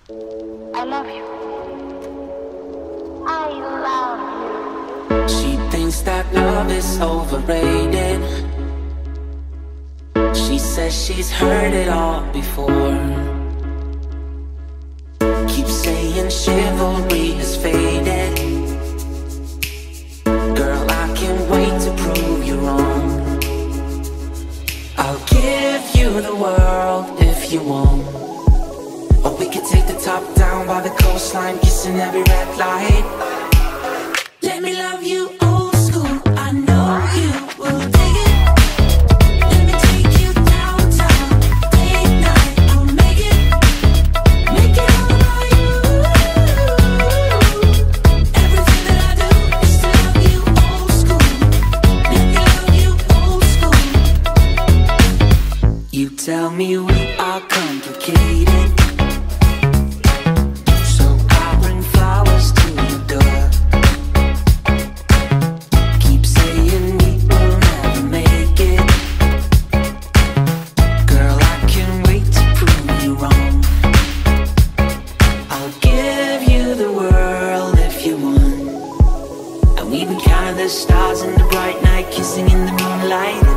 I love you. I love you. She thinks that love is overrated. She says she's heard it all before. Keeps saying chivalry is faded. Girl, I can't wait to prove you wrong. I'll give you the world if you want. Or we could take the top down by the coastline, kissing every red light. Let me love you old school, I know you will dig it. Let me take you downtown, late night, I'll make it all about you. Everything that I do is to love you old school. Let me love you old school. You tell me we are complicated, so I bring flowers to your door. Keep saying we will never make it. Girl, I can't wait to prove you wrong. I'll give you the world if you want. And we've been counting the stars in the bright night, kissing in the moonlight.